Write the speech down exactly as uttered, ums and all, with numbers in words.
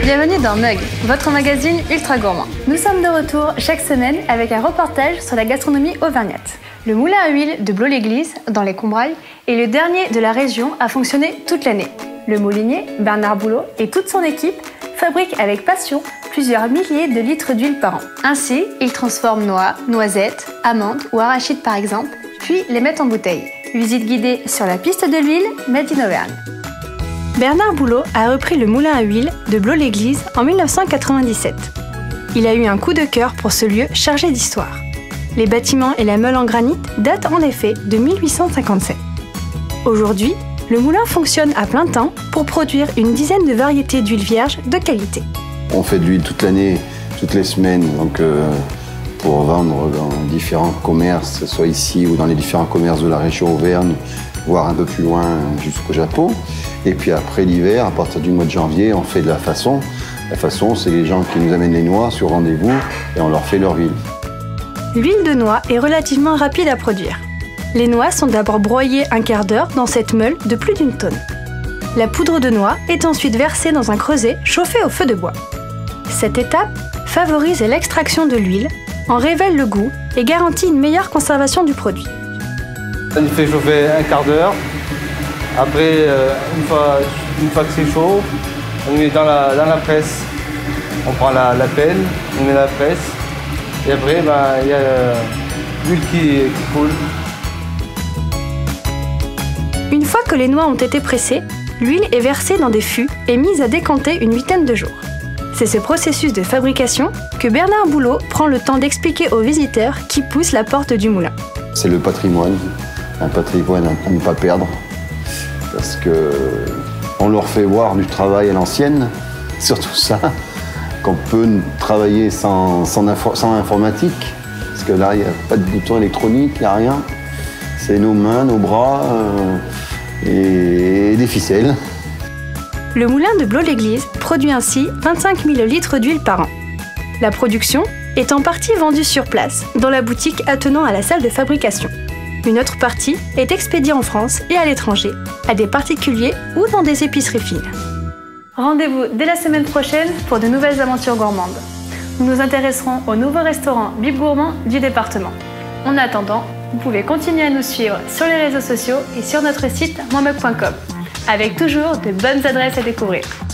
Bienvenue dans Mug, votre magazine ultra gourmand. Nous sommes de retour chaque semaine avec un reportage sur la gastronomie auvergnate. Le moulin à huile de Blot-l'Église, dans les Combrailles, est le dernier de la région à fonctionner toute l'année. Le moulinier, Bernard Boulot, et toute son équipe fabriquent avec passion plusieurs milliers de litres d'huile par an. Ainsi, ils transforment noix, noisettes, amandes ou arachides par exemple, puis les mettent en bouteille. Visite guidée sur la piste de l'huile Made in Auvergne. Bernard Boulot a repris le moulin à huile de Blot-l'Église en mille neuf cent quatre-vingt-dix-sept. Il a eu un coup de cœur pour ce lieu chargé d'histoire. Les bâtiments et la meule en granit datent en effet de mille huit cent cinquante-sept. Aujourd'hui, le moulin fonctionne à plein temps pour produire une dizaine de variétés d'huile vierge de qualité. On fait de l'huile toute l'année, toutes les semaines, donc euh, pour vendre dans différents commerces, soit ici ou dans les différents commerces de la région Auvergne, voire un peu plus loin jusqu'au Japon. Et puis après l'hiver, à partir du mois de janvier, on fait de la façon. La façon, c'est les gens qui nous amènent les noix sur rendez-vous et on leur fait leur huile. L'huile de noix est relativement rapide à produire. Les noix sont d'abord broyées un quart d'heure dans cette meule de plus d'une tonne. La poudre de noix est ensuite versée dans un creuset chauffé au feu de bois. Cette étape favorise l'extraction de l'huile, en révèle le goût et garantit une meilleure conservation du produit. Il fait chauffer un quart d'heure. Après, euh, une, fois, une fois que c'est chaud, on le met dans la, dans la presse. On prend la, la pelle, on met la presse. Et après, ben, il y a euh, l'huile qui, qui coule. Une fois que les noix ont été pressées, l'huile est versée dans des fûts et mise à décanter une huitaine de jours. C'est ce processus de fabrication que Bernard Boulot prend le temps d'expliquer aux visiteurs qui poussent la porte du moulin. C'est le patrimoine, un patrimoine à ne pas perdre, parce qu'on leur fait voir du travail à l'ancienne, surtout ça, qu'on peut travailler sans, sans, info, sans informatique, parce que là, il n'y a pas de bouton électronique, il n'y a rien. C'est nos mains, nos bras euh, et des ficelles. Le moulin de Blot-l'Église produit ainsi vingt-cinq mille litres d'huile par an. La production est en partie vendue sur place, dans la boutique attenant à la salle de fabrication. Une autre partie est expédiée en France et à l'étranger, à des particuliers ou dans des épiceries fines. Rendez-vous dès la semaine prochaine pour de nouvelles aventures gourmandes. Nous nous intéresserons aux nouveaux restaurants Bib Gourmand du département. En attendant, vous pouvez continuer à nous suivre sur les réseaux sociaux et sur notre site moi mug point com, avec toujours de bonnes adresses à découvrir.